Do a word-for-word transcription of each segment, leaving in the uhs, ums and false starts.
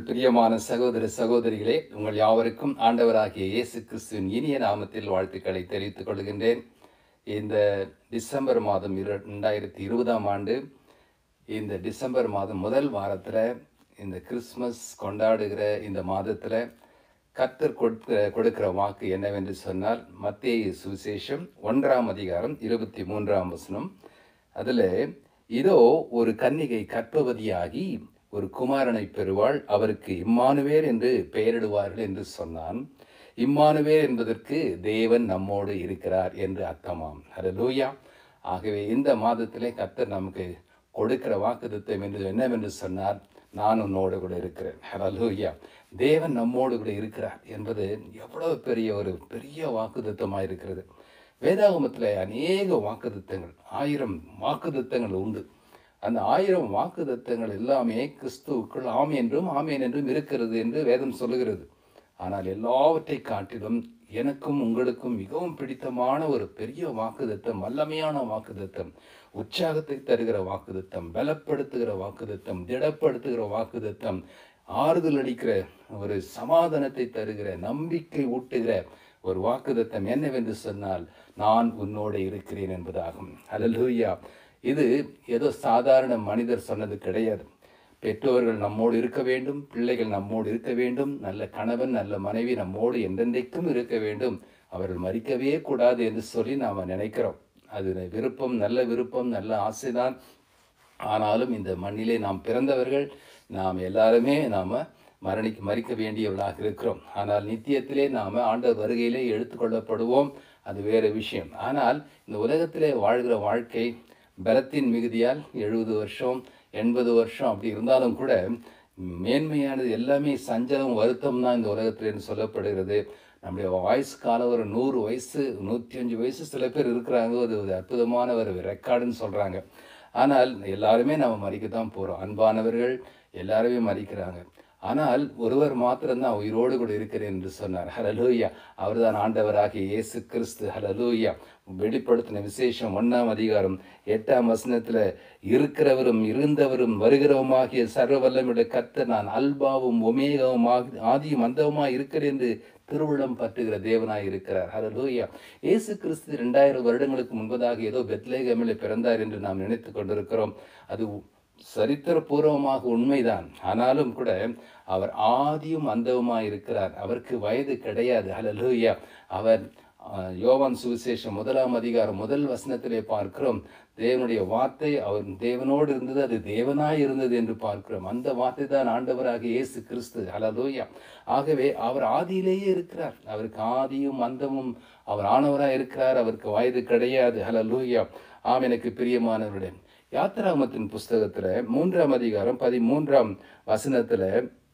கிறிஸ்துவுக்குள் பிரியமான சகோதர சகோதரிகளே, உங்கள் யாவருக்கும் ஆண்டவராகிய இயேசு கிறிஸ்துவின் இனிய நாமத்தில் வாழ்த்துக்களை தெரிவித்துக் கொள்கின்றேன். இந்த டிசம்பர் மாதம் இரண்டாயிரத்தி இருபதாம் ஆண்டு இந்த டிசம்பர் மாதம் முதல் வாரத்தில் இந்த கிறிஸ்மஸ் கொண்டாடுகிற இந்த மாதத்தில் கர்த்தர் கொடுக்கிற கொடுக்கிற வாக்கு என்னவென்று சொன்னால், மத்தேயு சுவிசேஷம் ஒன்றாம் அதிகாரம் இருபத்தி மூன்றாம் வசனம். அதில் இதோ ஒரு கன்னிகை கர்ப்பவதியாகி ஒரு குமாரனை பெறுவாள், அவருக்கு இம்மானுவேல் என்று பெயரிடுவார்கள் என்று சொன்னான். இம்மானுவேல் என்பதற்கு தேவன் நம்மோடு இருக்கிறார் என்று அர்த்தமாம். ஹல்லேலூயா. ஆகவே இந்த மாதத்திலே கர்த்தர் நமக்கு கொடுக்கிற வாக்குத்தத்தம் என்று என்னவென்று சொன்னார், நான் உன்னோடு கூட இருக்கிறேன். ஹல்லேலூயா. தேவன் நம்மோடு கூட இருக்கிறார் என்பது எவ்வளவு பெரிய ஒரு பெரிய வாக்குத்தத்தமாக இருக்கிறது. வேதாகமத்தில் அநேக வாக்குத்தத்தங்கள், ஆயிரம் வாக்குத்தத்தங்கள் உண்டு. அந்த ஆயிரம் வாக்குத்தத்தங்கள் எல்லாமே கிறிஸ்துவுக்குள் ஆம் என்றும் ஆமேன் என்றும் இருக்கிறது என்று வேதம் சொல்லுகிறது. ஆனால் எல்லாவற்றை காட்டிலும் எனக்கும் உங்களுக்கும் மிகவும் பிடித்தமான ஒரு பெரிய வாக்குத்தத்தம், வல்லமையான வாக்குத்தத்தம், உற்சாகத்தை தருகிற வாக்குத்தத்தம், பலப்படுத்துகிற வாக்குத்தத்தம், திடப்படுத்துகிற வாக்குத்தத்தம், ஆறுதல் அளிக்கிற ஒரு சமாதானத்தை தருகிற, நம்பிக்கை ஊட்டுகிற ஒரு வாக்குத்தத்தம் என்னவென்று சொன்னால், நான் உன்னோடு இருக்கிறேன் என்பதாகும். ஹல்லேலூயா. இது ஏதோ சாதாரண மனிதர் சொன்னது கிடையாது. பெற்றோர்கள் நம்மோடு இருக்க வேண்டும், பிள்ளைகள் நம்மோடு இருக்க வேண்டும், நல்ல கணவன் நல்ல மனைவி நம்மோடு என்றென்றைக்கும் இருக்க வேண்டும், அவர்கள் மறிக்கவே கூடாது என்று சொல்லி நாம் நினைக்கிறோம். அது விருப்பம், நல்ல விருப்பம், நல்ல ஆசைதான். ஆனாலும் இந்த மண்ணிலே நாம் பிறந்தவர்கள், நாம் எல்லாருமே நாம் மரணிக்க மறிக்க வேண்டியவர்களாக இருக்கிறோம். ஆனால் நித்தியத்திலே நாம் ஆண்டவர் வருகையிலே எடுத்துக்கொள்ளப்படுவோம், அது வேறு விஷயம். ஆனால் இந்த உலகத்திலே வாழ்கிற வாழ்க்கை பலத்தின் மிகுதியால் எழுபது வருஷம் எண்பது வருஷம் அப்படி இருந்தாலும் கூட மேன்மையானது எல்லாமே சஞ்சலம் வருத்தம் தான் இந்த உலகத்தில் சொல்லப்படுகிறது. நம்முடைய வயசு காலம் ஒரு நூறு வயசு நூற்றி அஞ்சு வயசு சில பேர் இருக்கிறாங்க. அது ஒரு அற்புதமான ஒரு ரெக்கார்டுன்னு சொல்கிறாங்க. ஆனால் எல்லாருமே நம்ம மறிக்கத்தான் போகிறோம். அன்பானவர்கள் எல்லாருமே மறிக்கிறாங்க. ஆனால் ஒருவர் மாத்திரம்தான் உயிரோடு கூட இருக்கிறேன் என்று சொன்னார். ஹல்லேலூயா. அவர் தான் ஆண்டவராகிய இயேசு கிறிஸ்து. ஹல்லேலூயா. வெளிப்படுத்தின விசேஷம் ஒன்றாம் அதிகாரம் எட்டாம் வசனத்தில், இருக்கிறவரும் இருந்தவரும் வருகிறவமாகிய சர்வ வல்லமையுடைய கர்த்தர் நான் அல்பாவும் ஒமேகாவும் ஆதியும் அந்தவுமாய் இருக்கிறேன் என்று திருவுள்ளம் பற்றுகிற தேவனாய் இருக்கிறார். ஹல்லேலூயா. இயேசு கிறிஸ்து ரெண்டாயிரம் வருடங்களுக்கு முன்பதாக ஏதோ பெத்லகேமில் பிறந்தார் என்று நாம் நினைத்து கொண்டிருக்கிறோம். அது சரித்திரபூர்வமாக உண்மைதான். ஆனாலும் கூட அவர் ஆதியும் அந்தவுமாய் இருக்கிறார். அவருக்கு வயது கிடையாது. ஹல்லேலூயா. அவர் யோவான் சுவிசேஷம் முதலாம் அதிகாரம் முதல் வசனத்திலே பார்க்கிறோம், தேவனுடைய வார்த்தை அவர் தேவனோடு இருந்தது, அது தேவனாய் இருந்தது என்று பார்க்கிறோம். அந்த வார்த்தை தான் ஆண்டவராக இயேசு கிறிஸ்து. ஹல்லேலூயா. ஆகவே அவர் ஆதியிலேயே இருக்கிறார். அவருக்கு ஆதியும் அந்தமும் அவர் ஆனவராக இருக்கிறார். அவருக்கு வயது கிடையாது. ஹல்லேலூயா. ஆம், எனக்கு பிரியமானவருடைய யாத்திராகமத்தின் புஸ்தகத்தில் மூன்றாம் அதிகாரம் பதிமூன்றாம் வசனத்தில்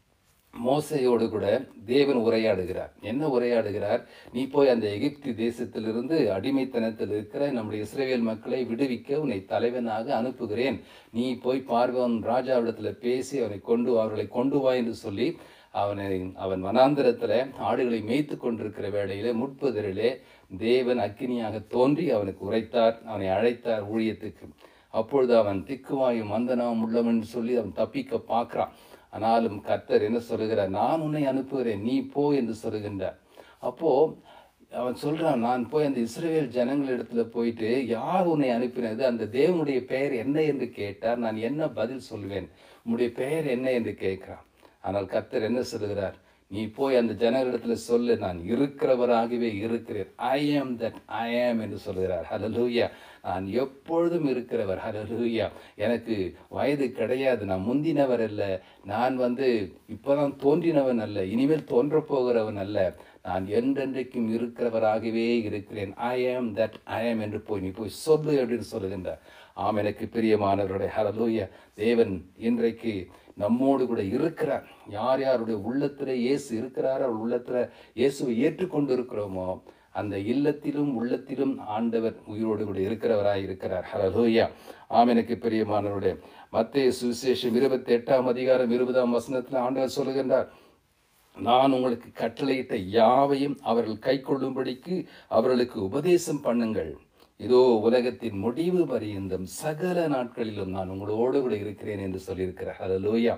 மோசையோடு கூட தேவன் உரையாடுகிறார். என்ன உரையாடுகிறார்? நீ போய் அந்த எகிப்து தேசத்திலிருந்து அடிமைத்தனத்தில் இருக்கிற நம்முடைய இஸ்ரவேல் மக்களை விடுவிக்க உன்னை தலைவனாக அனுப்புகிறேன். நீ போய் பார்வோன் ராஜாவிடத்தில் பேசி அவனை கொண்டு அவர்களை கொண்டு வா என்று சொல்லி அவனை அவன் வனாந்திரத்தில் ஆடுகளை மேய்த்து கொண்டிருக்கிற வேளையிலே முட்புதரிலே தேவன் அக்கினியாக தோன்றி அவனுக்கு உரைத்தார், அவனை அழைத்தார் ஊழியத்துக்கு. அப்பொழுது அவன் திக்குவாயும் மந்தனாவும் உள்ளவன் சொல்லி அவன் தப்பிக்க பார்க்குறான். ஆனாலும் கர்த்தர் என்ன சொல்லுகிறார்? நான் உன்னை அனுப்புகிறேன், நீ போ என்று சொல்லுகின்றார். அப்போது அவன் சொல்கிறான், நான் போய் அந்த இஸ்ரவேல் ஜனங்களிடத்துல போயிட்டு யார் உன்னை அனுப்பினது, அந்த தேவனுடைய பெயர் என்ன என்று கேட்டார். நான் என்ன பதில் சொல்வேன்? உன்னுடைய பெயர் என்ன என்று கேட்குறான். ஆனால் கர்த்தர் என்ன சொல்லுகிறார்? நீ போய் அந்த ஜனங்களிடத்தில் சொல்லு, நான் இருக்கிறவராகவே இருக்கிறேன். ஐ ஆம் தட் ஐ ஆம் என்று சொல்கிறார். ஹல்லேலூயா. நான் எப்பொழுதும் இருக்கிறவர். ஹல்லேலூயா. எனக்கு வயது கிடையாது, நான் முந்தினவர் அல்ல, நான் வந்து இப்போதான் தோன்றினவன் அல்ல, இனிமேல் தோன்றப்போகிறவன் அல்ல, நான் என்றென்றைக்கும் இருக்கிறவராகவே இருக்கிறேன். ஐ ஆம் தட் ஐ ஆம் என்று போய் நீ போய் சொல்லு அப்படின்னு சொல்லுகின்றார். ஆம், எனக்கு பிரியமானவருடைய ஹல்லேலூயா. தேவன் இன்றைக்கு நம்மோடு கூட இருக்கிறார். யார் யாருடைய உள்ளத்தில் இயேசு இருக்கிறார், அவர் உள்ளத்தில் இயேசுவை ஏற்றுக்கொண்டு இருக்கிறோமோ அந்த இல்லத்திலும் உள்ளத்திலும் ஆண்டவர் உயிரோடு கூட இருக்கிறவராய் இருக்கிறார். ஹல்லேலூயா. ஆம், எனக்கு பிரியமானவருடைய மத்தேயு சுவிசேஷம் இருபத்தி எட்டாம் அதிகாரம் இருபதாம் வசனத்தில் ஆண்டவர் சொல்லுகின்றார், நான் உங்களுக்கு கட்டளையிட்ட யாவையும் அவர்கள் கை கொள்ளும்படிக்கு அவர்களுக்கு உபதேசம் பண்ணுங்கள். இதோ உலகத்தின் முடிவு பரியந்தம் சகல நாட்களிலும் நான் உங்களோடு கூட இருக்கிறேன் என்று சொல்லியிருக்கிறார். ஹல்லேலூயா.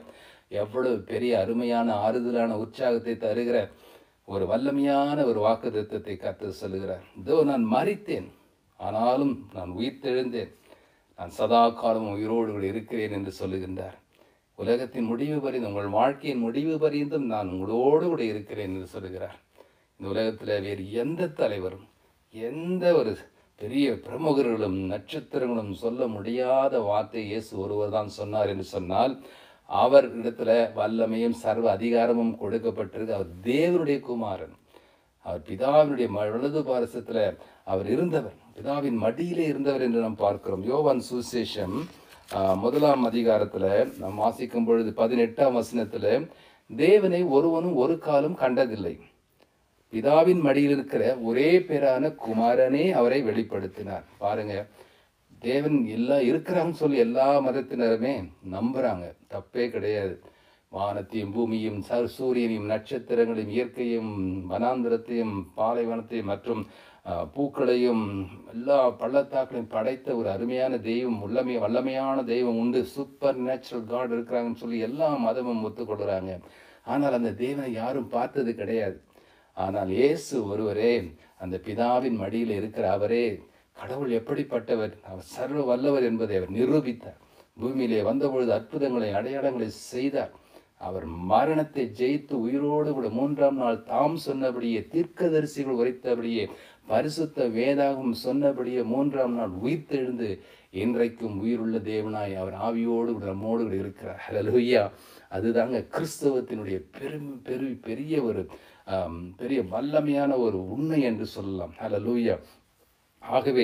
எவ்வளவு பெரிய அருமையான ஆறுதலான உற்சாகத்தை தருகிற ஒரு வல்லமையான ஒரு வாக்குத்தத்தத்தை கர்த்தர் சொல்லுகிறார். இதோ நான் மரித்தேன், ஆனாலும் நான் உயிர்த்தெழுந்தேன், நான் சதா காலமும் உயிரோடு கூட இருக்கிறேன் என்று சொல்லுகின்றார். உலகத்தின் முடிவு பரிந்தும், உங்கள் வாழ்க்கையின் முடிவு பரிந்தும் நான் உங்களோடு கூட இருக்கிறேன் என்று சொல்லுகிறார். இந்த உலகத்தில் வேறு எந்த தலைவரும் எந்த ஒரு பெரிய பிரமுகர்களும் நட்சத்திரங்களும் சொல்ல முடியாத வார்த்தை இயேசு ஒருவர் தான் சொன்னார் என்று சொன்னால், அவர் இடத்துல வல்லமையும் சர்வ அதிகாரமும் கொடுக்கப்பட்டிருக்கு. அவர் தேவனுடைய குமாரன், அவர் பிதாவினுடைய வலது பாரசத்தில் அவர் இருந்தவர், பிதாவின் மடியிலே இருந்தவர் என்று நாம் பார்க்கிறோம். யோவான் சுவிசேஷம் முதலாம் அதிகாரத்தில் நாம் வாசிக்கும் பொழுது பதினெட்டாம் வசனத்தில், தேவனை ஒருவனும் ஒரு காலம் கண்டதில்லை, பிதாவின் மடியில் இருக்கிற ஒரே பேரான குமாரனே அவரை வெளிப்படுத்தினார். பாருங்க, தேவன் எல்லாம் இருக்கிறான்னு சொல்லி எல்லா மதத்தினருமே நம்புறாங்க, தப்பே கிடையாது. வானத்தையும் பூமியும் சூரியனையும் நட்சத்திரங்களையும் இயற்கையும் வனாந்திரத்தையும் பாலைவனத்தையும் மற்றும் பூக்களையும் எல்லா பள்ளத்தாக்களையும் படைத்த ஒரு அருமையான தெய்வம், உள்ளமை வல்லமையான தெய்வம் உண்டு, சூப்பர் நேச்சுரல் காட் இருக்கிறாங்கன்னு சொல்லி எல்லா மதமும் ஒத்துக்கொள்கிறாங்க. ஆனால் அந்த தேவனை யாரும் பார்த்தது கிடையாது. ஆனால் இயேசு ஒருவரே, அந்த பிதாவின் மடியில் இருக்கிற அவரே கடவுள் எப்படிப்பட்டவர், அவர் சர்வ வல்லவர் என்பதை அவர் நிரூபித்தார். பூமியிலே வந்தபொழுது அற்புதங்களை அடையாளங்களை செய்தார். அவர் மரணத்தை ஜெயித்து உயிரோடு கூட மூன்றாம் நாள் தாம் சொன்னபடியே, தீர்க்கதரிசிகள் உரைத்தபடியே, பரிசுத்த வேதாகம் சொன்னபடியே மூன்றாம் நாள் உயிர்த்தெழுந்து இன்றைக்கும் உயிருள்ள தேவனாய் அவர் ஆவியோடு கூட நம்மோடு கூட இருக்கிறார். ஹல்லேலூயா! அதுதாங்க கிறிஸ்தவத்தினுடைய பெரும் பெரு பெரிய ஒரு பெரிய வல்லமையான ஒரு உண்மை என்று சொல்லலாம். ஹல்லேலூயா! ஆகவே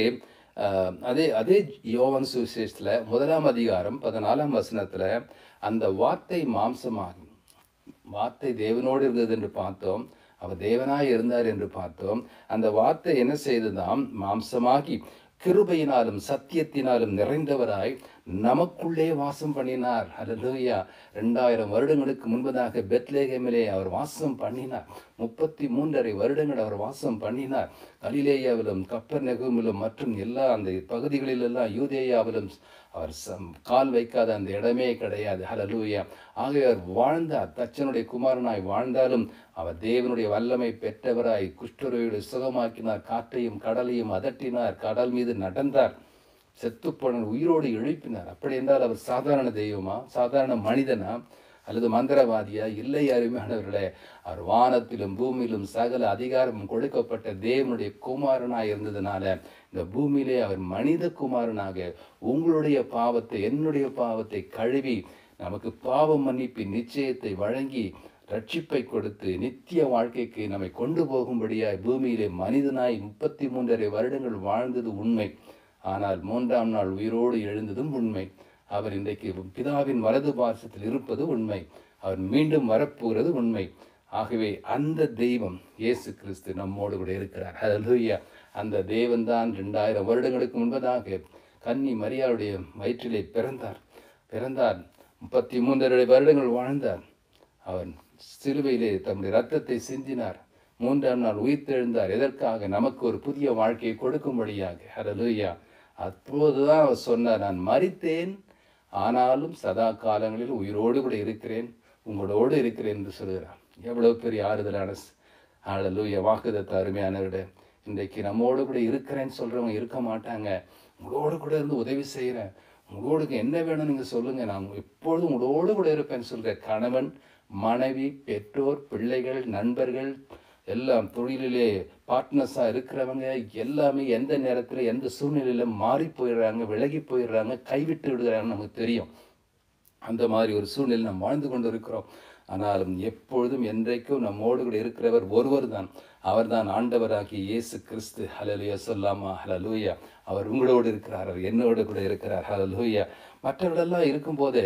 அதே அதே யோவான் சுவிசேஷத்தில் முதலாம் அதிகாரம் பதினாலாம் வசனத்தில், அந்த வார்த்தை மாம்சமாகி, வார்த்தை தேவனோடு இருந்தது என்று பார்த்தோம், அவர் தேவனாய் இருந்தார் என்று பார்த்தோம். அந்த வார்த்தை என்ன செய்ததாம், மாம்சமாகி கிருபையினாலும் சத்தியத்தினாலும் நிறைந்தவராய் நமக்குள்ளே வாசம் பண்ணினார். ஹல்லேலூயா! ரெண்டாயிரம் வருடங்களுக்கு முன்பதாக பெத்லேகேமிலே அவர் வாசம் பண்ணினார். முப்பத்தி மூன்றரை வருடங்கள் அவர் வாசம் பண்ணினார். கலிலேயாவிலும் கப்பர்நகூமிலும் மற்றும் எல்லா அந்த பகுதிகளிலெல்லாம் யூதேயாவிலும் அவர் கால் வைக்காத அந்த இடமே கிடையாது. ஹல்லேலூயா! ஆகவே அவர் வாழ்ந்தார், தச்சனுடைய குமாரனாய் வாழ்ந்தாலும் அவர் தேவனுடைய வல்லமை பெற்றவராய் குஷ்டரோகிகளை சுகமாக்கினார், காற்றையும் கடலையும் அதட்டினார், கடல் மீது நடந்தார், செத்துப்போன உயிரோடு எழுப்பினார். அப்படி என்றால் அவர் சாதாரண தெய்வமா, சாதாரண மனிதனா, அல்லது மந்திரவாதியா? இல்லை அருமையானவர்களே, அவர் வானத்திலும் பூமியிலும் சகல அதிகாரமும் கொடுக்கப்பட்ட தேவனுடைய குமாரனாய் இருந்ததுனால இந்த பூமியிலே அவர் மனித குமாரனாக உங்களுடைய பாவத்தை, என்னுடைய பாவத்தை கழுவி நமக்கு பாவ மன்னிப்பின் நிச்சயத்தை வழங்கி ரட்சிப்பை கொடுத்து நித்திய வாழ்க்கைக்கு நம்மை கொண்டு போகும்படியாய் பூமியிலே மனிதனாய் முப்பத்தி மூன்றரை வருடங்கள் வாழ்ந்தது உண்மை. ஆனால் மூன்றாம் நாள் உயிரோடு எழுந்ததும் உண்மை. அவர் இன்றைக்கு பிதாவின் வலது பாரசத்தில் இருப்பது உண்மை. அவர் மீண்டும் வரப்போகிறது உண்மை. ஆகவே அந்த தெய்வம் இயேசு கிறிஸ்து நம்மோடு கூட இருக்கிறார். ஹல்லேலூயா! அந்த தேவன் தான் ரெண்டாயிரம் வருடங்களுக்கு முன்பதாக கன்னி மரியாளுடைய வயிற்றிலே பிறந்தார் பிறந்தார் முப்பத்தி மூன்றரை வருடங்கள் வாழ்ந்தார். அவர் சிலுவையிலே தம்முடைய ரத்தத்தை சிந்தினார். மூன்றாம் நாள் உயிர்த்தெழுந்தார். எதற்காக? நமக்கு ஒரு புதிய வாழ்க்கையை கொடுக்கும்படியாக. ஹல்லேலூயா! அப்போதுதான் அவர் சொன்னார், நான் மரித்தேன், ஆனாலும் சதா காலங்களில் உயிரோடு கூட இருக்கிறேன், உங்களோடு இருக்கிறேன் என்று சொல்கிறார். எவ்வளவு பெரிய ஆறுதலான ஹல்லேலூயா வாக்குத்தத்த அருமையானவர்களே. இன்றைக்கு நம்மோடு கூட இருக்கிறேன்னு சொல்கிறவங்க இருக்க மாட்டாங்க. உங்களோடு கூட இருந்து உதவி செய்கிறேன், உங்களோடு என்ன வேணும் நீங்கள் சொல்லுங்கள், நான் எப்பொழுதும் உங்களோடு கூட இருப்பேன்னு சொல்கிற கணவன், மனைவி, பெற்றோர், பிள்ளைகள், நண்பர்கள், எல்லாம் தொழிலிலே பார்ட்னர்ஸாக இருக்கிறவங்க எல்லாமே எந்த நேரத்தில் எந்த சூழ்நிலையில் மாறி போயிடுறாங்க, விலகி போயிடுறாங்க, கைவிட்டு விடுகிறாங்க நமக்கு தெரியும். அந்த மாதிரி ஒரு சூழ்நிலை நாம் வாழ்ந்து கொண்டு இருக்கிறோம். ஆனாலும் எப்பொழுதும் என்றைக்கும் நம்மோடு கூட இருக்கிறவர் ஒருவர் தான். அவர் தான் ஆண்டவராகிய இயேசு கிறிஸ்து. ஹல்லேலூயா சொல்லாமா? ஹல்லேலூயா! அவர் உங்களோடு இருக்கிறார், அவர் என்னோடு கூட இருக்கிறார். ஹல்லேலூயா! மற்றவர்களெல்லாம் இருக்கும்போது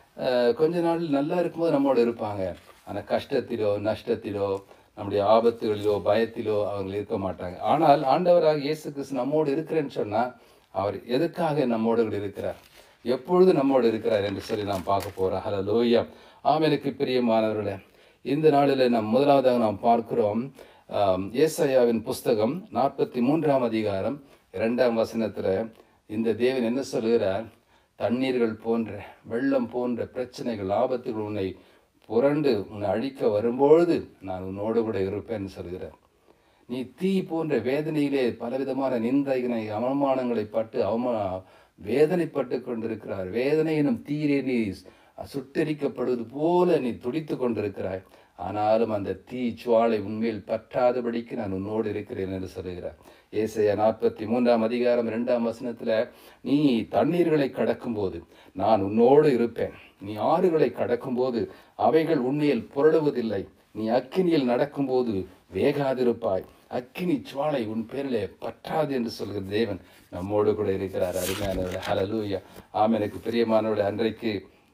கொஞ்ச நாள் நல்லா இருக்கும்போது நம்மோடு இருப்பாங்க. ஆனால் கஷ்டத்திலோ நஷ்டத்திலோ நம்முடைய ஆபத்துகளிலோ பயத்திலோ அவங்க இருக்க மாட்டாங்க. ஆனால் ஆண்டவராக இயேசு கிறிஸ்து நம்மோடு இருக்கிறேன்னு சொன்னால் அவர் எதுக்காக நம்மோடு கூட இருக்கிறார், எப்பொழுது நம்மோடு இருக்கிறார் என்று சொல்லி நாம் பார்க்க போகிறோம். ஹல்லேலூயா! ஆமெனுக்கு பிரியமானவர்களே, இந்த நாளில் நாம் முதலாவதாக நாம் பார்க்கிறோம் ஏசாயாவின் புஸ்தகம் நாற்பத்தி மூன்றாம் அதிகாரம் இரண்டாம் வசனத்தில் இந்த தேவன் என்ன சொல்கிறார்? தண்ணீர்கள் போன்ற வெள்ளம் போன்ற பிரச்சனைகள் ஆபத்துகள் உன்னை புரண்டு உன்னை அழிக்க வரும்பொழுது நான் உன்னோடு கூட இருப்பேன்னு சொல்கிறார். நீ தீ போன்ற வேதனையிலே பலவிதமான நிந்தைகளை அவமானங்களை பட்டு அவமா வேதனைப்பட்டு கொண்டிருக்கிறார். வேதனை எனும் தீரே நீ சுட்டரிக்கப்படுவது போல நீ துடித்து கொண்டிருக்கிறாய். ஆனாலும் அந்த தீ சுவாலை உண்மையில் பற்றாதபடிக்கு நான் உன்னோடு இருக்கிறேன் என்று சொல்கிறார். ஏசாயா நாற்பத்தி மூன்றாம் அதிகாரம் இரண்டாம் வசனத்துல, நீ தண்ணீர்களை கடக்கும் போது நான் உன்னோடு இருப்பேன். நீ ஆறுகளை கடக்கும் போது அவைகள் உண்மையில் புரளுவதில்லை. நீ அக்கினியில் நடக்கும்போது வேகாதிருப்பாய். அக்கினி சுவாலை உன் பேரிலே பற்றாது என்று சொல்கிற தேவன் நம்மோடு கூட இருக்கிறார். அருமையானவர்களே, ஹல்லேலூயா. ஆம். எனக்கு பிரியமானவர்களே, அன்றைக்கு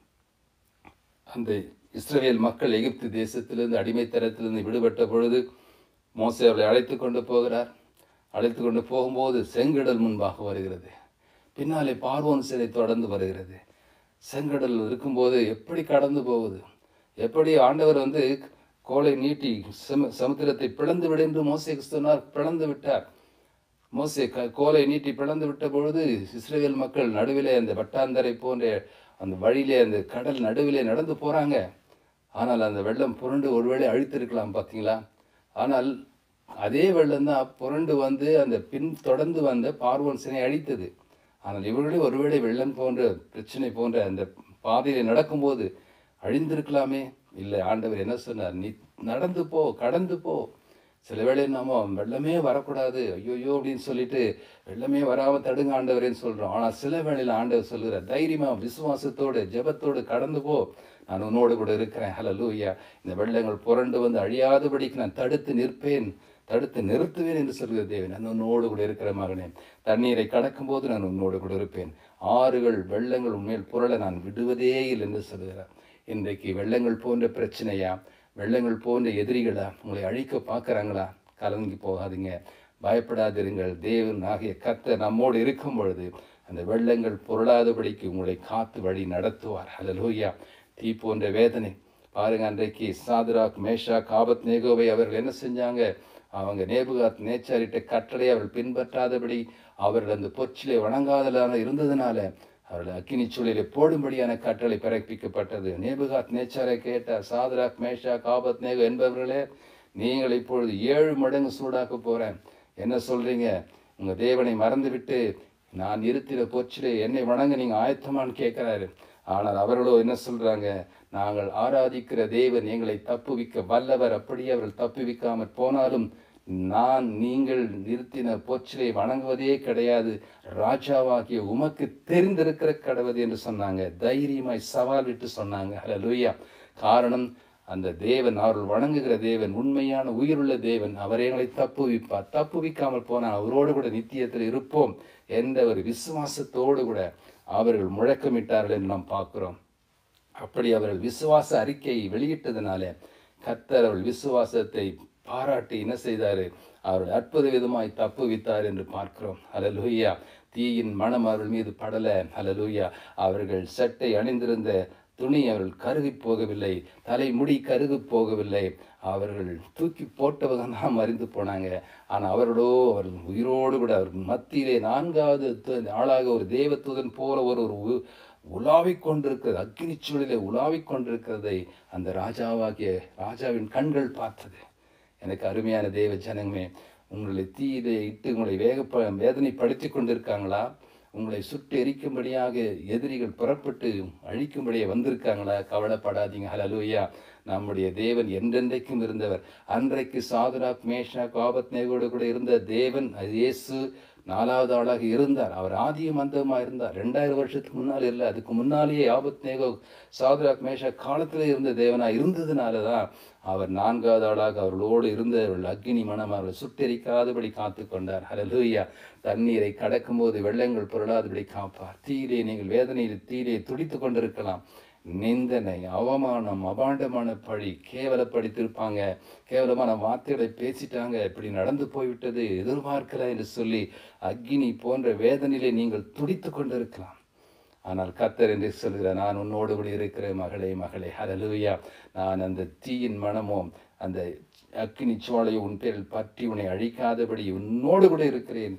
அந்த இஸ்ரவேல் மக்கள் எகிப்து தேசத்திலிருந்து அடிமைத்தனத்திலிருந்து விடுபட்ட பொழுது மோசே அவர்களை அழைத்து கொண்டு போகிறார். அழைத்து கொண்டு போகும்போது செங்கடல் முன்பாக வருகிறது. பின்னாலே பார்வோன் சிலை தொடர்ந்து வருகிறது. செங்கடல் இருக்கும்போது எப்படி கடந்து போகுது? எப்படி ஆண்டவர் வந்து கோலை நீட்டி சம சமுத்திரத்தை பிளந்து விட என்று மோசேக்கு சொன்னார். பிளந்து விட்டார். மோசே க கோலை நீட்டி பிளந்து விட்ட பொழுது இஸ்ரவேல் மக்கள் நடுவிலே அந்த வட்டாந்தரை போன்ற அந்த வழியிலே அந்த கடல் நடுவிலே நடந்து போகிறாங்க. ஆனால் அந்த வெள்ளம் புரண்டு ஒருவேளை அழித்திருக்கலாம், பார்த்தீங்களா? ஆனால் அதே வெள்ளம் தான் புரண்டு வந்து அந்த பின் தொடர்ந்து வந்த பார்வோன் சினை அழித்தது. ஆனால் இவர்களே ஒருவேளை வெள்ளம் போன்ற பிரச்சனை போன்ற அந்த பாதையில் நடக்கும்போது அழிந்திருக்கலாமே. இல்லை, ஆண்டவர் என்ன சொன்னார்? நீ நடந்து போ, கடந்து போ. சில வேளை நாம வெள்ளமே வரக்கூடாது ஐயோயோ அப்படின்னு சொல்லிட்டு வெள்ளமே வராமல் தடுங்க ஆண்டவரேன்னு சொல்கிறோம். ஆனால் சில வேளையில் ஆண்டவர் சொல்கிறார், தைரியமா விசுவாசத்தோடு ஜெபத்தோடு கடந்து போ, நான் உன்னோடு கூட இருக்கிறேன். ஹல்லேலூயா. இந்த வெள்ளங்கள் புரண்டு வந்து அழியாதபடிக்கு நான் தடுத்து நிற்பேன், தடுத்து நிறுத்துவேன் என்று சொல்கிற தேவன். நான் உன்னோடு கூட இருக்கிற மகனே. தண்ணீரை கடக்கும்போது நான் உன்னோடு கூட இருப்பேன். ஆறுகள் வெள்ளங்கள் உண்மையில் புரள நான் விடுவதே இல்லை என்று சொல்கிறார். இன்றைக்கு வெள்ளங்கள் போன்ற பிரச்சனையா, வெள்ளங்கள் போன்ற எதிரிகளா உங்களை அழிக்க பார்க்குறாங்களா? கலங்கி போகாதீங்க, பயப்படாதிருங்கள். தேவன் ஆகிய கர்த்தர் நம்மோடு இருக்கும் பொழுது அந்த வெள்ளங்கள் புரளாதபடிக்கு உங்களை காத்து வழி நடத்துவார். ஹல்லேலூயா. தீ போன்ற வேதனை பாருங்க. அன்றைக்கு சாத்ராக் மேஷாக் ஆபத்நேகோவை அவர்கள் என்ன செஞ்சாங்க? அவங்க நேபுகாத் நேச்சாரிட்ட கட்டளை அவர்கள் பின்பற்றாதபடி அவர்கள் அந்த பொச்சிலை வணங்காதலான இருந்ததுனால அவர்கள் அக்கினி சூழலை போடும்படியான கட்டளை பிறப்பிக்கப்பட்டது. நேபுகாத் நேச்சாரை கேட்டார், சாத்ராக் மேஷாக் ஆபத்நேகோ என்பவர்களே, நீங்கள் இப்பொழுது ஏழு மடங்கு சூடாக்க போகிறேன். என்ன சொல்கிறீங்க? உங்கள் தேவனை மறந்துவிட்டு நான் இருத்தின பொச்சிலை என்னை வணங்க நீங்கள் ஆயத்தமானு கேட்குறாரு. ஆனால் அவர்களோ என்ன சொல்கிறாங்க? நாங்கள் ஆராதிக்கிற தேவன் எங்களை தப்புவிக்க வல்லவர். அப்படியே அவர்கள் தப்புவிக்காமல் போனாலும் நான் நீங்கள் நிறுத்தின பொச்சிலை வணங்குவதே கிடையாது, ராஜாவாகிய உமக்கு தெரிந்திருக்கிற கடவுது என்று சொன்னாங்க. தைரியமாய் சவால் விட்டு சொன்னாங்க. ஹல்லேலூயா. காரணம், அந்த தேவன், அவர்கள் வணங்குகிற தேவன் உண்மையான உயிருள்ள தேவன். அவர் எங்களை தப்புவிப்பார். தப்புவிக்காமல் போனால் அவரோடு கூட நித்தியத்தில் இருப்போம் என்ற ஒரு விசுவாசத்தோடு கூட அவர்கள் முழக்கமிட்டார்கள் என்று நாம் பார்க்கிறோம். அப்படி அவர்கள் விசுவாச அறிக்கையை வெளியிட்டதுனால கர்த்தர் அவர்கள் விசுவாசத்தை பாராட்டி என்ன செய்தார்? அவர்கள் அற்புத விதமாய் தப்புவித்தார் என்று பார்க்கிறோம். ஹல்லேலூயா. தீயின் மனம் அவர்கள் மீது படல. ஹல்லேலூயா. அவர்கள் சட்டை அணிந்திருந்த துணி அவர்கள் கருகி போகவில்லை, தலைமுடி கருகு போகவில்லை. அவர்கள் தூக்கி போட்டவங்க நாம் அறிந்து போனாங்க. ஆனால் அவர்களோ அவர்கள் உயிரோடு கூட அவர்கள் மத்தியிலே நான்காவது ஆளாக ஒரு தேவதூதன் போல ஒரு ஒரு உலாவிக் கொண்டிருக்கிறது, அக்கினி சூழலிலே உலாவிக் கொண்டிருக்கிறதை அந்த ராஜாவாகிய ராஜாவின் கண்கள் பார்த்தது. எனக்கு அருமையான தேவ ஜனமே, உங்களை தீயிலே இட்டு உங்களை வேக வேதனைப்படுத்தி கொண்டிருக்காங்களா? உங்களை சுட்டு எரிக்கும்படியாக எதிரிகள் புறப்பட்டு அழிக்கும்படியாக வந்திருக்காங்களா? கவலைப்படாதீங்க. ஹல்லேலூயா. நம்முடைய தேவன் என்றென்றைக்கும் இருந்தவர். அன்றைக்கு சாத்ராக் மேஷாக் ஆபத்நேகோடு கூட இருந்த தேவன் இயேசு நாலாவது ஆளாக இருந்தார். அவர் ஆதியும் அந்தமாக இருந்தார். ரெண்டாயிரம் வருஷத்துக்கு முன்னால் இல்லை, அதுக்கு முன்னாலேயே ஆபத்நேகோ சாத்ராக் மேஷாக் காலத்தில் இருந்த தேவனாக இருந்ததுனால தான் அவர் நான்காவது ஆளாக அவர்களோடு இருந்த அக்னி மனம் அவர்களை சுட்டெரிக்காதபடி காத்து கொண்டார். ஹல்லேலூயா. தண்ணீரை கடக்கும்போது வெள்ளங்கள் புரளாதபடி காப்பார். தீயிலே நீங்கள் வேதனையில் தீயிலே துடித்து கொண்டிருக்கலாம். நிந்தனை, அவமானம், அபாண்டமான பழி, கேவலப்படுத்தியிருப்பாங்க, கேவலமான வார்த்தைகளை பேசிட்டாங்க, இப்படி நடந்து போய்விட்டது, எதிர்பார்க்கல என்று சொல்லி அக்னி போன்ற வேதனையிலே நீங்கள் துடித்து கொண்டிருக்கலாம். ஆனால் கர்த்தர் என்று சொல்கிறார், நான் உன்னோடு கூட இருக்கிற மகளே மகளே. ஹல்லேலூயா. நான் அந்த தீயின் மனமோ அந்த அக்கினி சோலையை உன் பேரில் பற்றி உன்னை அழிக்காதபடி உன்னோடு கூட இருக்கிறேன்.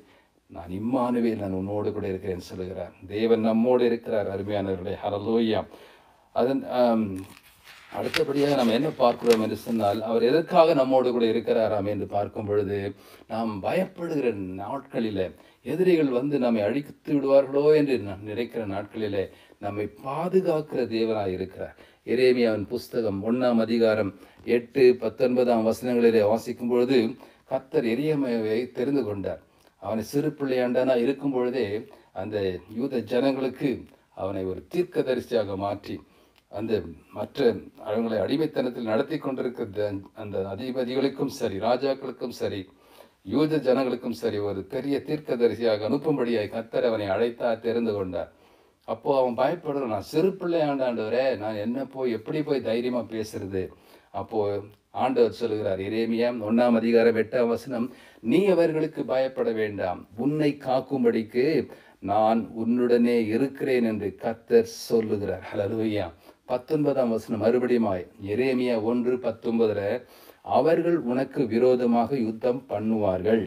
நான் இம்மானுவேல், நான் உன்னோடு கூட இருக்கிறேன் சொல்லுகிறார். தேவன் நம்மோடு இருக்கிறார். அருமையானவர்களே, ஹல்லேலூயா. அதன் அடுத்தபடியாக நாம் என்ன பார்க்கிறோம் என்று சொன்னால், அவர் எதற்காக நம்மோடு கூட இருக்கிறாராம் என்று பார்க்கும் பொழுது, நாம் பயப்படுகிற நாட்களில், எதிரிகள் வந்து நம்மை அழித்து விடுவார்களோ என்று நினைக்கிற நாட்களிலே நம்மை பாதுகாக்கிற தேவனாய் இருக்கிறார். எரேமியாவின் புஸ்தகம் ஒன்றாம் அதிகாரம் எட்டு பத்தொன்பதாம் வசனங்களிலே வாசிக்கும் பொழுது, கர்த்தர் எரேமியாவை தெரிந்து கொண்டார். அவனை சிறு பிள்ளையாண்டானா இருக்கும் பொழுதே அந்த யூத ஜனங்களுக்கு அவனை ஒரு தீர்க்கதரிசியாக மாற்றி, அந்த மற்ற அவங்களை அடிமைத்தனத்தில் நடத்தி கொண்டிருக்கிற அந்த அதிபதிகளுக்கும் சரி, ராஜாக்களுக்கும் சரி, யூத ஜனங்களுக்கும் சரி, ஒரு பெரிய தீர்க்கதரிசியாக அனுப்பும்படியாய் கர்த்தர் அவனை அழைத்தார், தெரிந்து கொண்டார். அப்போ அவன் பயப்படுறான். நான் சிறு பிள்ளை ஆண்டாண்டவரே, நான் என்ன போய் எப்படி போய் தைரியமா பேசுறது? அப்போ ஆண்டவர் சொல்லுகிறார், எரேமியா ஒன்றாம் அதிகாரம் எட்டாம் வசனம், நீ அவர்களுக்கு பயப்பட வேண்டாம், உன்னை காக்கும்படிக்கு நான் உன்னுடனே இருக்கிறேன் என்று கர்த்தர் சொல்லுகிறார். ஹல்லேலூயா. பத்தொன்பதாம் வசனம் மறுபடியுமாய் எரேமியா ஒன்று பத்தொன்பதுல, அவர்கள் உனக்கு விரோதமாக யுத்தம் பண்ணுவார்கள்,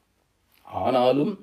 ஆனாலும்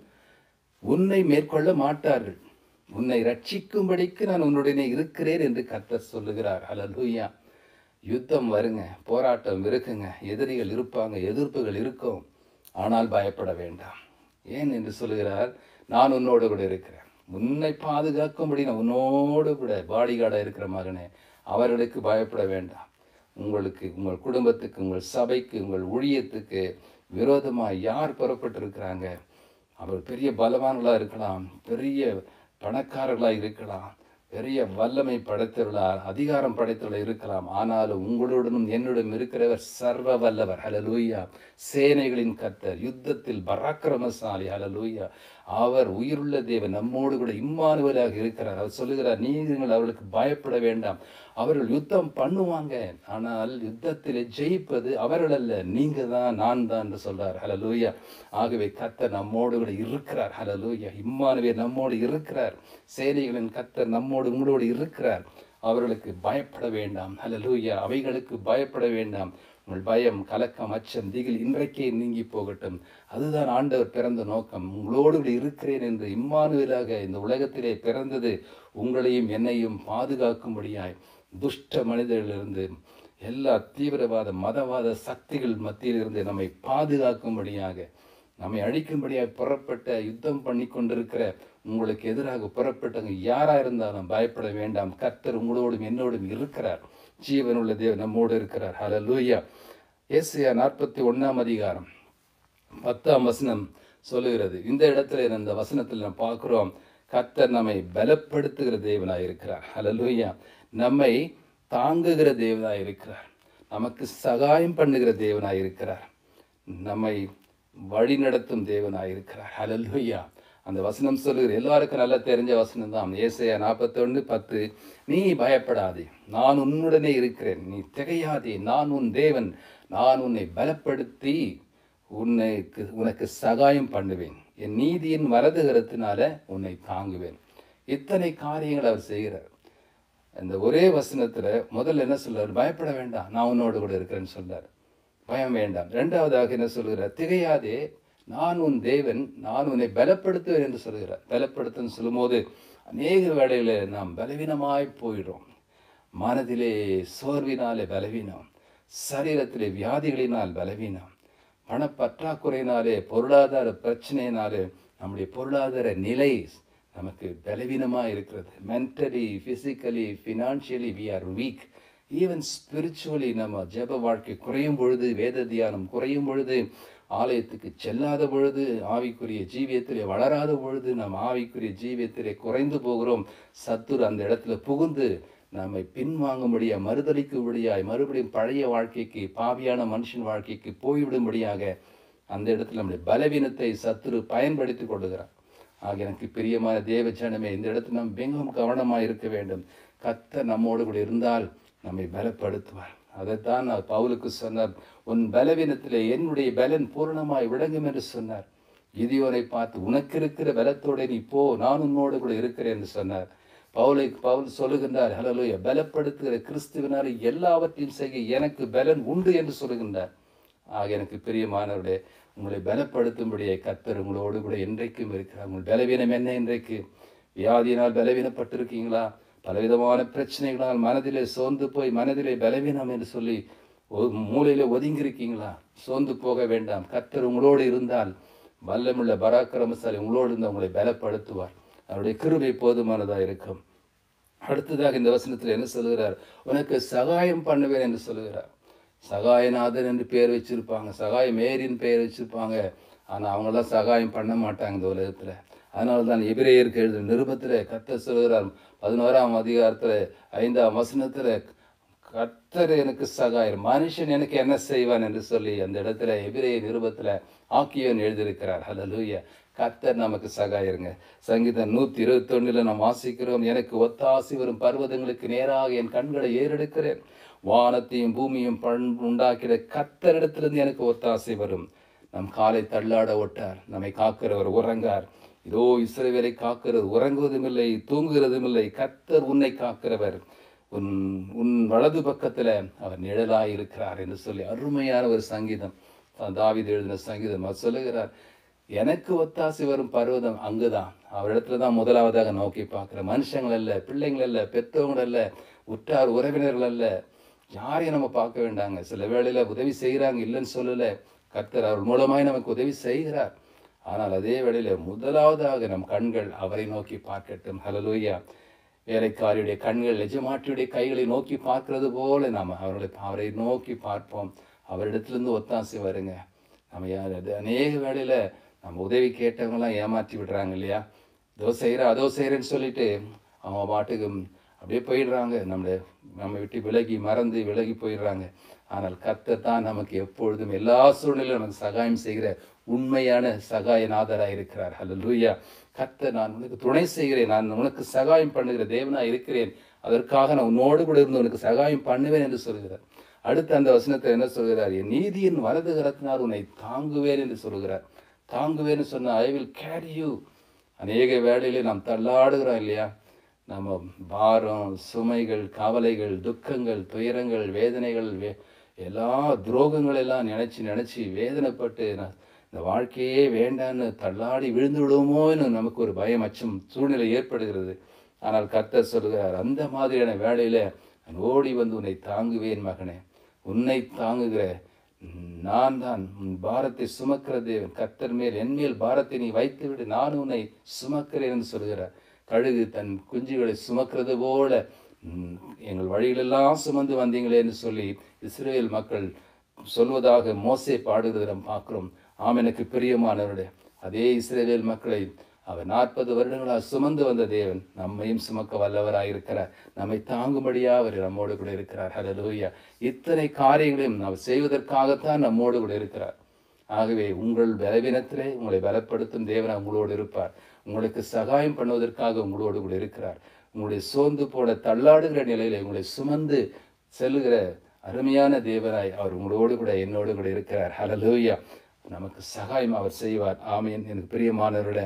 உன்னை மேற்கொள்ள மாட்டார்கள், உன்னை ரட்சிக்கும்படிக்கு நான் உன்னுடனே இருக்கிறேன் என்று கர்த்தர் சொல்லுகிறார். ஹல்லேலூயா. யுத்தம் வருங்க, போராட்டம் இருக்குங்க, எதிரிகள் இருப்பாங்க, எதிர்ப்புகள் இருக்கும், ஆனால் பயப்பட வேண்டாம். ஏன் என்று சொல்லுகிறார், நான் உன்னோடு கூட இருக்கிறேன், உன்னை பாதுகாக்கும்படி நான் உன்னோடு கூட பாடிகார்டாக இருக்கிற மகனே, அவர்களுக்கு பயப்பட வேண்டாம். உங்களுக்கு, உங்கள் குடும்பத்துக்கு, உங்கள் சபைக்கு, உங்கள் ஊழியத்துக்கு விரோதமாக யார் புறப்பட்டிருக்கிறாங்க, அவர் பெரிய பலவான்களாக இருக்கலாம், பெரிய பணக்காரர்களாக இருக்கலாம், பெரிய வல்லமை படைத்தவர்களாக, அதிகாரம் படைத்தவர்களாக இருக்கலாம், ஆனாலும் உங்களுடனும் என்னுடன் இருக்கிறவர் சர்வ வல்லவர். ஹல்லேலூயா. சேனைகளின் கர்த்தர், யுத்தத்தில் பராக்கிரமசாலி. ஹல்லேலூயா. அவர் உயிருள்ள தேவன், நம்மோடு கூட இம்மானுவேலாக இருக்கிறார். அவர் சொல்லுகிறார், நீங்கள் அவர்களுக்கு பயப்பட வேண்டாம், அவர்கள் யுத்தம் பண்ணுவாங்க, ஆனால் யுத்தத்தில் ஜெயிப்பது அவர்கள் அல்ல, நீங்க தான், நான் தான் என்று சொல்றார். ஹல்லேலூயா. ஆகவே கர்த்தர் நம்மோடு கூட இருக்கிறார். ஹல்லேலூயா. இம்மானுவேல் நம்மோடு இருக்கிறார். சேனைகளின் கர்த்தர் நம்மோடு உங்களோடு இருக்கிறார். அவர்களுக்கு பயப்பட வேண்டாம். ஹல்லேலூயா. அவைகளுக்கு பயப்பட வேண்டாம். உங்கள் பயம், கலக்கம், அச்சம், திகில் இன்றைக்கே நீங்கி போகட்டும். அதுதான் ஆண்டவர் பிறந்த நோக்கம். உங்களோடு இருக்கிறேன் என்று இம்மானுவேலாக இந்த உலகத்திலே பிறந்தது உங்களையும் என்னையும் பாதுகாக்கும்படியாய், துஷ்ட மனிதர்களிலிருந்து, எல்லா தீவிரவாத மதவாத சக்திகள் மத்தியிலிருந்து நம்மை பாதுகாக்கும்படியாக, நம்மை அழிக்கும்படியாக புறப்பட்ட, யுத்தம் பண்ணி கொண்டிருக்கிற உங்களுக்கு எதிராக புறப்பட்டவங்க யாரா இருந்தாலும் பயப்பட வேண்டாம். கர்த்தர் உங்களோடும் என்னோடும் இருக்கிறார். ஜீவனுள்ள தேவன் நம்மோடு இருக்கிறார். ஹல்லேலூயா. ஏசாயா நாற்பத்தி ஒன்றாம் அதிகாரம் பத்தாம் வசனம் சொல்லுகிறது. இந்த இடத்துல இந்த வசனத்தில் நம்ம பார்க்கிறோம், கர்த்தர் நம்மை பலப்படுத்துகிற தேவனாய் இருக்கிறார். ஹல்லேலூயா. நம்மை தாங்குகிற தேவனாய் இருக்கிறார். நமக்கு சகாயம் பண்ணுகிற தேவனாய் இருக்கிறார். நம்மை வழி நடத்தும் தேவனாய் இருக்கிறார். ஹல்லேலூயா. அந்த வசனம் சொல்லுகிற எல்லாருக்கும் நல்லா தெரிஞ்ச வசனம் தான். ஏசாயா நாற்பத்தி ஒன்று பத்து, நீ பயப்படாதே, நான் உன்னுடனே இருக்கிறேன், நீ திகையாதே, நான் உன் தேவன், நான் உன்னை பலப்படுத்தி உன்னைக்கு உனக்கு சகாயம் பண்ணுவேன், என் நீதியின் வலது கரத்தினால உன்னை தாங்குவேன். இத்தனை காரியங்கள் அவர் செய்கிறார். அந்த ஒரே வசனத்துல முதல்ல என்ன சொல்றார்? பயப்பட வேண்டாம், நான் உன்னோடு கூட இருக்கிறேன்னு சொல்றார். பயம் வேண்டாம். இரண்டாவதாக என்ன சொல்கிறார்? திகையாதே, நான் உன் தேவன், நான் உன்னை பலப்படுத்துவேன் என்று சொல்கிறார். பலப்படுத்துன்னு சொல்லும் போது அநேக வேளையில நாம் பலவீனமாய் போயிடுறோம். மனதிலே சோர்வினாலே பலவீனம், சரீரத்திலே வியாதிகளினால் பலவீனம், பணப்பற்றாக்குறையினாலே, பொருளாதார பிரச்சனையினாலே நம்முடைய பொருளாதார நிலை நமக்கு பலவீனமாக இருக்கிறது. Mentally, physically, financially we are weak. Even spiritually நம்ம ஜெப வாழ்க்கை குறையும் பொழுது, வேத தியானம் குறையும் பொழுது, ஆலயத்துக்கு செல்லாத பொழுது, ஆவிக்குரிய ஜீவியத்திலே வளராத பொழுது, நம் ஆவிக்குரிய ஜீவியத்திலே குறைந்து போகிறோம். சத்துரு அந்த இடத்துல புகுந்து நம்மை பின்வாங்கும்படியாக, மறுதளிக்கும்படியாய், மறுபடியும் பழைய வாழ்க்கைக்கு, பாவியான மனுஷன் வாழ்க்கைக்கு போய்விடும்படியாக அந்த இடத்துல நம்முடைய பலவீனத்தை சத்துரு பயன்படுத்தி கொள்ளுகிறார். ஆக எனக்கு பிரியமான தேவ ஜனமே, இந்த இடத்துல நாம் மிகவும் கவனமாக இருக்க வேண்டும். கர்த்தர் நம்மோடு கூட இருந்தால் நம்மை பலப்படுத்துவார். அதைத்தான் நான் பவுலுக்கு சொன்னார், உன் பலவீனத்திலே என்னுடைய பலன் பூரணமாய் விளங்கும் என்று சொன்னார். கிதியோனை பார்த்து, உனக்கு இருக்கிற பலத்தோட நீ போ, நான் உன்னோடு கூட இருக்கிறேன் என்று சொன்னார். பவுலை பவுல் சொல்லுகின்றார், ஹல்லேலூயா, பலப்படுத்துகிற கிறிஸ்துவினாலே எல்லாவற்றையும் செய்ய எனக்கு பலன் உண்டு என்று சொல்லுகின்றார். ஆக எனக்கு பிரியமானவர்களே, உங்களை பலப்படுத்தும்படியே கர்த்தர் உங்களோடு கூட என்றைக்கும் இருக்கிறார். உங்கள் பலவீனம் என்ன? இன்றைக்கு வியாதியினால் பலவீனப்பட்டிருக்கீங்களா? பலவிதமான பிரச்சனைகளால் மனதிலே சோர்ந்து போய் மனதிலே பலவீனம் என்று சொல்லி மூலையில ஒதுங்கி இருக்கீங்களா? சோர்ந்து போக வேண்டாம். கர்த்தர் உங்களோடு இருந்தால், வல்லமுள்ள பராக்கிரமசாலி உங்களோடு இருந்து உங்களை பலப்படுத்துவார். அவருடைய கிருபை போதுமானதாக இருக்கும். அடுத்ததாக இந்த வசனத்தில் என்ன சொல்கிறார்? உனக்கு சகாயம் பண்ணுவேன் என்று சொல்லுகிறார். சகாயநாதன் என்று பெயர் வச்சிருப்பாங்க, சகாய மேரின் பெயர் வச்சிருப்பாங்க. ஆனால் அவங்களாம் சகாயம் பண்ண மாட்டாங்க இந்த உலகத்தில். அதனால தான் எபிரேயருக்கு எழுதும் நிருபத்தில் கர்த்தர் சொல்கிறார், பதினோராம் அதிகாரத்தில் ஐந்தாம் வசனத்தில், கர்த்தர் எனக்கு சகாயம், மனுஷன் எனக்கு என்ன செய்வான் என்று சொல்லி அந்த இடத்துல எபிரேய நிருபத்தில் ஆக்கியோன் எழுதியிருக்கிறார். ஹல்லேலூயா. கர்த்தர் நமக்கு சகாயிருங்க. சங்கீதம் நூற்றி இருபத்தி ஒன்றில் நாம் வாசிக்கிறோம், எனக்கு ஒத்தாசி வரும் பர்வதங்களுக்கு நேராக என் கண்களை ஏறெடுக்கிறேன், வானத்தையும் பூமியும் பண் உண்டாக்கிற கர்த்தரிடத்திலிருந்து எனக்கு ஒத்தாசை வரும். நம் காலை தள்ளாட ஒட்டார், நம்மை காக்கிறவர் உறங்கார். இதோ இஸ்ரவேலை காக்கிறது உறங்குவதும் இல்லை, தூங்குகிறதும் இல்லை. கர்த்தர் உன்னை காக்கிறவர், உன் உன் வலது பக்கத்தில் அவர் நிழலாய் இருக்கிறார் என்று சொல்லி அருமையான ஒரு சங்கீதம் தாவீது எழுதின சங்கீதம். அவர் சொல்லுகிறார், எனக்கு ஒத்தாசை வரும் பர்வதம் அங்குதான், அவரிடத்துல தான் முதலாவதாக நோக்கி பார்க்குற. மனுஷங்கள் அல்ல, பிள்ளைங்கள் அல்ல, பெற்றவங்கள் அல்ல, உற்றார் உறவினர்கள் அல்ல, யாரையும் நம்ம பார்க்க வேண்டாங்க. சில வேளையில் உதவி செய்கிறாங்க, இல்லைன்னு சொல்லலை. கர்த்தர் அவர் மூலமாய் நமக்கு உதவி செய்கிறார். ஆனால் அதே வேளையில் முதலாவதாக நம் கண்கள் அவரை நோக்கி பார்க்கட்டும். ஹல்லேலூயா. வேலைக்காரியுடைய கண்கள் எஜமாட்டியுடைய கைகளை நோக்கி பார்க்கிறது போல நாம் அவர்களை அவரை நோக்கி பார்ப்போம். அவரிடத்துலேருந்து ஒத்தாசை வருங்க. நம்ம யார் அது அநேக வேளையில் நம்ம உதவி கேட்டவங்களாம் ஏமாற்றி விடுறாங்க இல்லையா? இதோ செய்கிறேன் அதோ செய்கிறேன்னு சொல்லிட்டு அவங்க பாட்டுக்கு அப்படியே போயிடுறாங்க. நம்மளை நம்ம விட்டு விலகி மறந்து விலகி போயிடுறாங்க. ஆனால் கர்த்தர் தான் நமக்கு எப்பொழுதும் எல்லா சூழ்நிலையும் நமக்கு சகாயம் செய்கிற உண்மையான சகாயநாதராக இருக்கிறார். ஹல்லேலூயா. கர்த்தர், நான் உனக்கு துணை செய்கிறேன், நான் உனக்கு சகாயம் பண்ணுகிற தேவனாக இருக்கிறேன், அதற்காக நான் உன்னோடு கூட இருந்து உனக்கு சகாயம் பண்ணுவேன் என்று சொல்கிறார். அடுத்து அந்த வசனத்தை என்ன சொல்கிறார்? என் நீதியின் வலது கரத்தினால் உன்னை தாங்குவேன் என்று சொல்கிறார். தாங்குவேன்னு சொன்ன ஐ வில் கேரி யூ. அநேக வேளையிலே நாம் தள்ளாடுகிறோம் இல்லையா? நம்ம பாரம், சுமைகள், கவலைகள், துக்கங்கள், துயரங்கள், வேதனைகள், வே எல்லா துரோகங்கள் எல்லாம் நினச்சி நினச்சி வேதனைப்பட்டு இந்த வாழ்க்கையே வேண்டான்னு தள்ளாடி விழுந்து விடுவோமோன்னு நமக்கு ஒரு பயம், அச்சம் சூழ்நிலை ஏற்படுகிறது. ஆனால் கர்த்தர் சொல்கிறார், அந்த மாதிரியான வேளையில் நான் ஓடி வந்து உன்னை தாங்குவேன் மகனே, உன்னை தாங்குகிற நான் தான் உன் பாரத்தை சுமக்கிற தேவன். கர்த்தர் மேல் என் மேல் பாரத்தை நீ வைத்து விடு, நான் உன்னை சுமக்கிறேன் என்று சொல்கிறார். கழுகு தன் குஞ்சுகளை சுமக்கிறது போல எங்கள் வழிகளெல்லாம் சுமந்து வந்தீங்களேன்னு சொல்லி இஸ்ரவேல் மக்கள் சொல்வதாக மோசே பாடுகிறத நாம் பார்க்குறோம். ஆம், எனக்கு பிரியமானவருடைய அதே இஸ்ரவேல் மக்களை அவர் நாற்பது வருடங்களாக சுமந்து வந்த தேவன் நம்மையும் சுமக்க வல்லவராயிருக்கிறார். நம்மை தாங்கும்படியாக அவர் நம்மோடு கூட இருக்கிறார். ஹல்லேலூயா. இத்தனை காரியங்களையும் அவர் செய்வதற்காகத்தான் நம்மோடு கூட இருக்கிறார். ஆகவே உங்கள் பலவீனத்திலே உங்களை பலப்படுத்தும் தேவன் உங்களோடு இருப்பார். உங்களுக்கு சகாயம் பண்ணுவதற்காக உங்களோடு கூட இருக்கிறார். உங்களுடைய சோர்ந்து போன தள்ளாடுகிற நிலையில உங்களை சுமந்து செல்லுகிற அருமையான தேவனாய் அவர் உங்களோடு கூட என்னோடு கூட இருக்கிறார். ஹல்லேலூயா. நமக்கு சகாயம் அவர் செய்வார். ஆமீன். எனக்கு பிரியமானவருடைய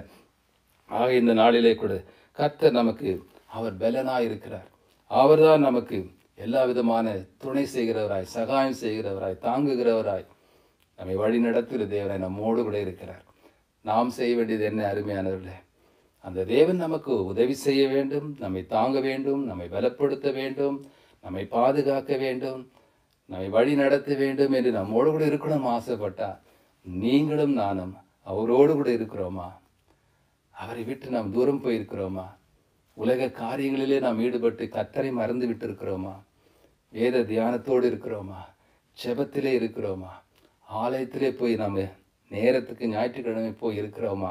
ஆக இந்த நாளிலே கூட கர்த்தர் நமக்கு அவர் பலனாய் இருக்கிறார். அவர்தான் நமக்கு எல்லா விதமான துணை செய்கிறவராய், சகாயம் செய்கிறவராய், தாங்குகிறவராய், நம்மை வழி நடத்துகிற தேவனாய் நம்மோடு கூட இருக்கிறார். நாம் செய்ய வேண்டியது என்ன அருமையானவர்களே? அந்த தேவன் நமக்கு உதவி செய்ய வேண்டும், நம்மை தாங்க வேண்டும், நம்மை பலப்படுத்த வேண்டும், நம்மை பாதுகாக்க வேண்டும், நம்மை வழி நடத்த வேண்டும் என்று நம்மோடு கூட இருக்கணும் ஆசைப்பட்டா நீங்களும் நானும் அவரோடு கூட இருக்கிறோமா? அவரை விட்டு நாம் தூரம் போயிருக்கிறோமா? உலக காரியங்களிலே நாம் ஈடுபட்டு கர்த்தரை மறந்து விட்டு இருக்கிறோமா? வேத தியானத்தோடு இருக்கிறோமா? ஜெபத்திலே இருக்கிறோமா? ஆலயத்திலே போய் நாம் நேரத்துக்கு ஞாயிற்றுக்கிழமை போய் இருக்கிறோமா?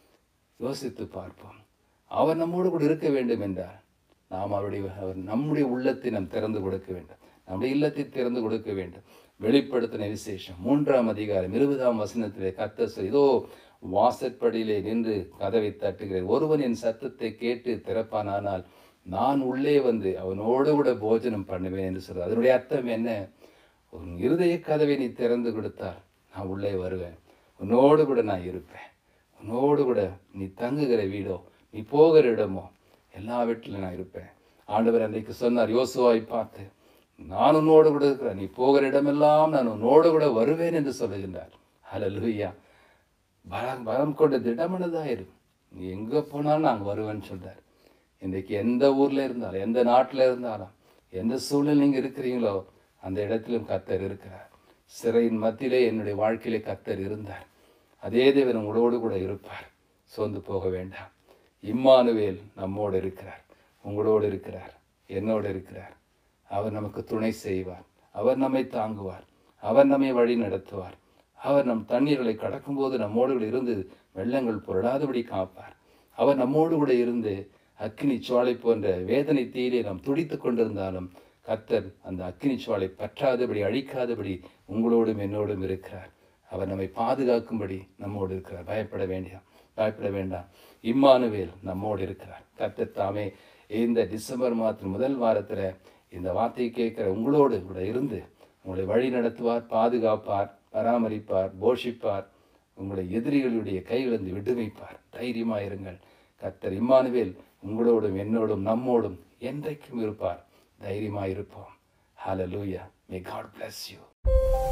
யோசித்து பார்ப்போம். அவர் நம்மோடு கூட இருக்க வேண்டும் என்றால் நாம் அவருடைய அவர் நம்முடைய உள்ளத்தை நாம் திறந்து கொடுக்க வேண்டும், நம்முடைய இல்லத்தை திறந்து கொடுக்க வேண்டும். வெளிப்படுத்தின விசேஷம் மூன்றாம் அதிகாரம் இருபதாம் வசனத்திலே கர்த்தர் சொல், இதோ வாசற்படியிலே நின்று கதவை தட்டுகிறேன், ஒருவன் என் சத்தத்தை கேட்டு திறப்பானால் நான் உள்ளே வந்து அவனோடு கூட போஜனம் பண்ணுவேன் என்று சொல்கிறார். அதனுடைய அர்த்தம் என்ன? உன் இருதய கதவை நீ திறந்து கொடுத்தால் நான் உள்ளே வருவேன், உன்னோடு கூட நான் இருப்பேன், உன்னோடு கூட நீ தங்குகிற வீடோ நீ போகிற இடமோ எல்லா வீட்டிலும் நான் இருப்பேன். ஆண்டவர் அன்றைக்கு சொன்னார் யோசுவாவை பார்த்து, நான் உன்னோடு கூட இருக்கிறேன், நீ போகிற இடமெல்லாம் நான் உன்னோடு கூட வருவேன் என்று சொல்லுகின்றார். ஹல்லேலூயா. பலம் பலம் கொண்ட திடமனதாயிரும், நீ எங்கே போனாலும் நாங்கள் வருவேன்னு சொல்கிறார். இன்றைக்கு எந்த ஊரில் இருந்தாலும், எந்த நாட்டில் இருந்தாலும், எந்த சூழல் நீங்கள் இருக்கிறீங்களோ அந்த இடத்திலும் கர்த்தர் இருக்கிறார். சிறையின் மத்தியிலே என்னுடைய வாழ்க்கையிலே கர்த்தர் இருந்தார். அதே தேவன் உங்களோடு கூட இருப்பார். சோர்ந்து போக வேண்டாம். இம்மானுவேல் நம்மோடு இருக்கிறார், உங்களோடு இருக்கிறார், என்னோடு இருக்கிறார். அவர் நமக்கு துணை செய்வார், அவர் நம்மை தாங்குவார், அவர் நம்மை வழி நடத்துவார். அவர் நம் தண்ணீர்களை கடக்கும்போது நம்மோடு கூட இருந்து வெள்ளங்கள் புரளாதபடி காப்பார். அவர் நம்மோடு கூட இருந்து அக்கினி சுவாலை போன்ற வேதனை தீயிலே நாம் துடித்து கொண்டிருந்தாலும் கர்த்தர் அந்த அக்கினி சுவாலை பற்றாதபடி, அழிக்காதபடி உங்களோடும் என்னோடும் இருக்கிறார். அவர் நம்மை பாதுகாக்கும்படி நம்மோடு இருக்கிறார். பயப்பட வேண்டாம், பயப்பட வேண்டாம். இம்மானுவேல் நம்மோடு இருக்கிறார். கர்த்தர் தாமே இந்த டிசம்பர் மாதத்தின் முதல் வாரத்தில் இந்த வார்த்தையை கேட்கிற உங்களோடு கூட இருந்து உங்களை வழி நடத்துவார், பாதுகாப்பார், பராமரிப்பார், போஷிப்பார், உங்களை எதிரிகளுடைய கையிலிருந்து விடுவிப்பார். தைரியமாக இருங்கள். கர்த்தர் இம்மானுவேல் உங்களோடும் என்னோடும் நம்மோடும் என்றைக்கும் இருப்பார். தைரியமாக இருப்போம். ஹல்லேலூயா. May God bless you.